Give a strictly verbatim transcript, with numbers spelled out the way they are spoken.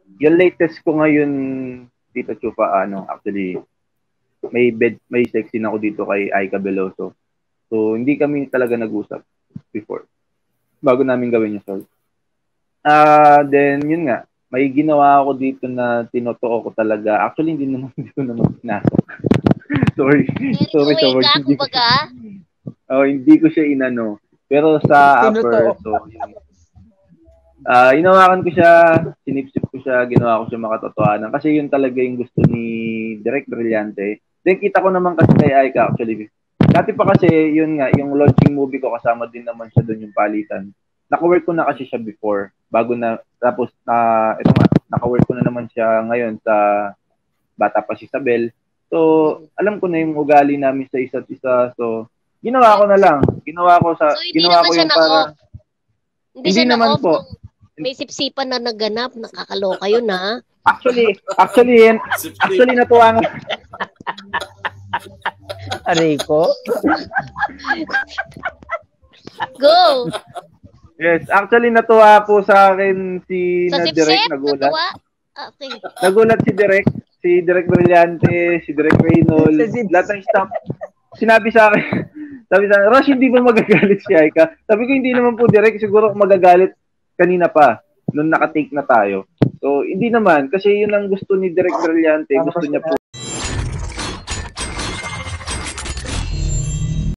yung latest ko ngayon, Tito Chupa, ano, actually, may bed, may sexy na ako dito kay Aika Veloso. So, hindi kami talaga nag-usap before. Bago namin gawin yung song. Ah, uh, then, yun nga, may ginawa ako dito na tinotoo ko talaga. Actually, hindi naman, hindi ko naman pinasok. Sorry. Sorry, Uwi sorry. ka, Hindi ko kumbaga? Oh, hindi ko siya inano. Pero sa upper, so, yun. Ah, uh, inawakan ko siya, sinipsip ko siya, ginawa ko siya makatotohanan. Kasi yun talaga yung gusto ni Direk Brillante. Then kita ko naman kasi kay Aika actually. Dati pa kasi yun nga, yung launching movie ko kasama din naman siya doon yung palitan. Naka-work ko na kasi siya before, bago na, tapos na, uh, ito nga, naka-work ko na naman siya ngayon sa Bata pa si Isabel. So, alam ko na yung ugali namin sa isa't isa. So, ginawa ko na lang. Ginawa ko sa, so, hindi ginawa naman ko siya yung para, hindi, hindi siya naman na-off po. Nung may sipsipan na naganap, nakakaloka yun ha. Actually, actually, actually natuwa nga. Rico? Go! Yes, actually natuwa po sa akin si sa na Direk nagulat. Natuwa? Okay. Nagulat si Direk, si Direk Brillante, si Direk Reynolds, lahat ng staff. Sinabi sa akin, sabi sa akin, Rush, hindi ba magagalit si Aika? Sabi ko, hindi naman po Direk, siguro magagalit kanina pa, nung naka-take na tayo. So, hindi naman, kasi yun ang gusto ni Direk Brillante, gusto niya po